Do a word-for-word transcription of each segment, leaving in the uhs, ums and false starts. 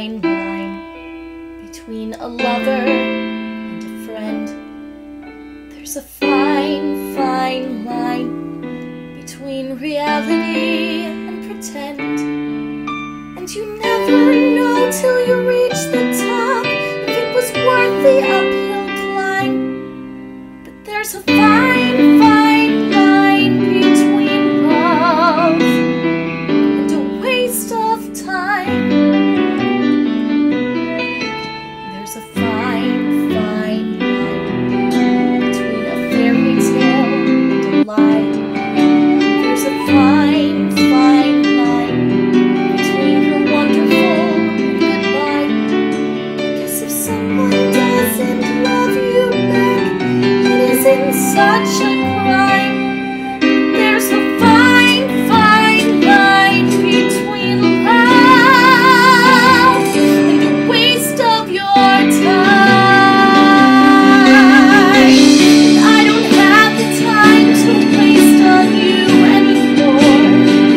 fine line between a lover and a friend. There's a fine, fine line between reality and pretend. And you never know till you reach the top if it was worth the uphill climb. But there's a fine, fine line between love and a waste of time. There's a fine, fine line between a fairy tale and a lie. There's a fine, fine line between her wonderful and goodbye. I guess if someone doesn't love you back, it isn't such a crime. There's a fine, fine line between love and a waste of your time. And I don't have the time to waste on you anymore.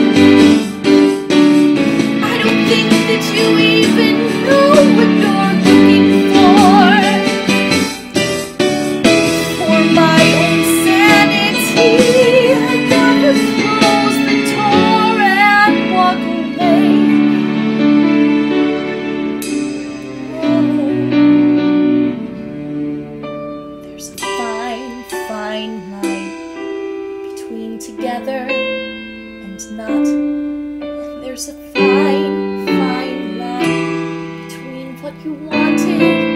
I don't think that you even know what you're looking for. For my own sanity, I gotta close the door and walk away. Oh, there's a fine, fine line between together and not. And there's a fine, fine line between what you wanted